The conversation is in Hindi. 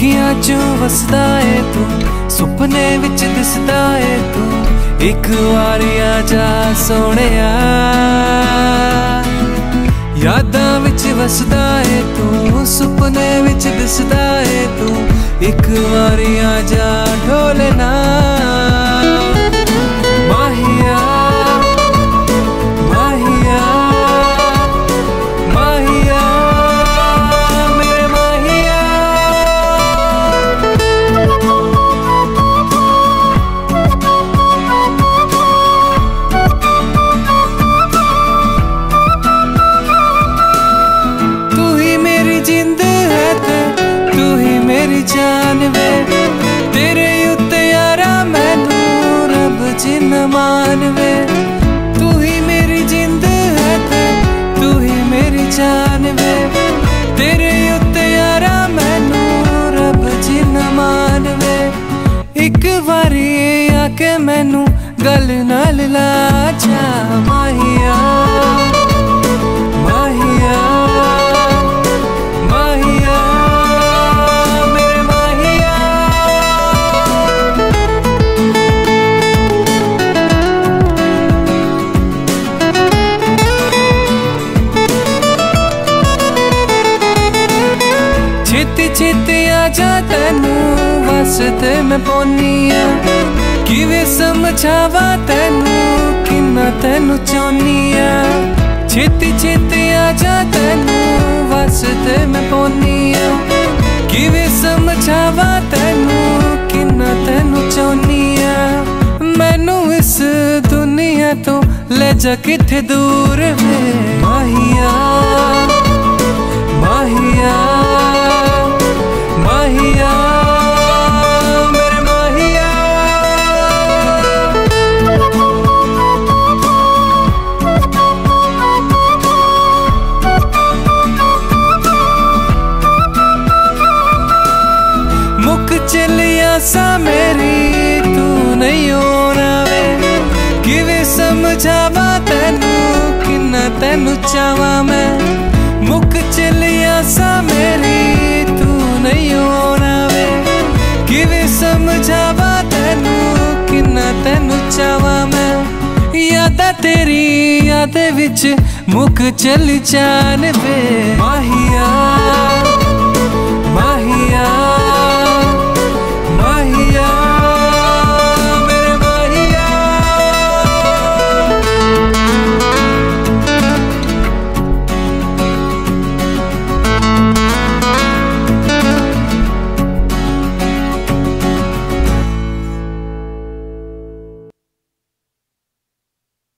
अखियां चों वसदा है तू, सुपने विच दिसदा है तू। एक वारी आजा सोहणिया, यादां विच वसदा है तू, सुपने विच दिसदा है तू। एक वारी आजा ढोलना माहिया, माहिया, माहिया, मेरे माहिया। तू ही मेरी जिंद है ते, तू ही मेरी जान वे, तेरे उत्ते यारा मैनू रब जिन मान वे। तू ही मेरी जिंद है ते, तू ही मेरी जान वे, तेरे उत्ते यारा मैनू रब जिन मान वे। एक बारी आके मैनू गल नाल ला जा माहिया, माहिया, माहिया, मेरे माहिया। छेती छेती आजा तैनू वास्ते मैं पौनिया, किवें समझावा तैनू किन्ना तैनू चाहनिया। छेती छेती आजा तैनू वास्ते मैं पौनिया, किवें समझावा तैनू किन्ना तैनू चाहनिया। मैनू इस दुनिया तो ले जा किथे दूर वे माहिया, माहिया, माहिया, मेरे माहिया। मुक चलिया सा मेरी तू नहीं होना वे, किवें समझावा तैनू किन्ना तैनू चाहवा मैं। मुक चलिया सा मेरी तू नहीं होना वे, किवें समझावा तैनू किन्ना तैनू चाहवा मैं। यादां तेरी यादें विच मुक चली जान वे माहिया।